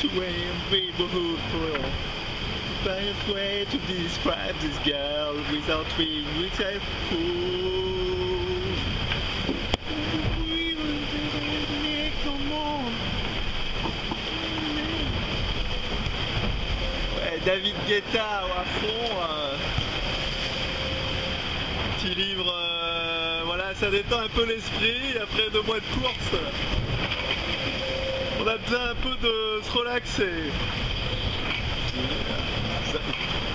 to a neighborhood for find a way to describe this girl without being respectful. Come on. Ouais, David Guetta à fond. Petit livre, voilà, ça détend un peu l'esprit après 2 mois de course. On a besoin un peu de se relaxer.